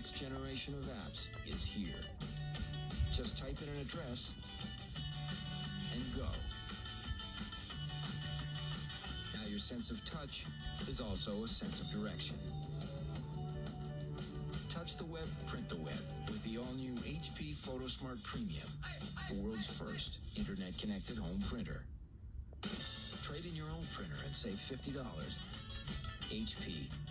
next generation of apps is here. Just type in an address and go. Now your sense of touch is also a sense of direction. Touch the web, print the web with the all-new HP PhotoSmart Premium, the world's first internet-connected home printer. Trade in your own printer and save $50. HP.